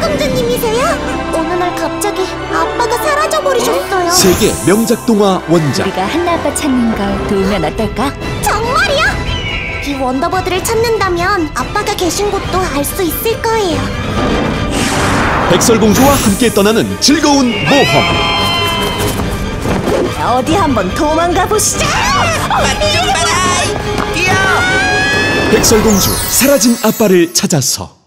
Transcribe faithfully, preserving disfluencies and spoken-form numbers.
공주님이세요? 어느 날 갑자기 아빠가 사라져버리셨어요. 세계 명작 동화 원작. 우리가 한나 아빠 찾는 걸 도우면 어떨까? 정말이요? 이 원더버드를 찾는다면 아빠가 계신 곳도 알 수 있을 거예요. 백설공주와 함께 떠나는 즐거운 모험. 어디 한번 도망가 보시죠. 맛좀 봐라! 뛰어! 백설공주 사라진 아빠를 찾아서.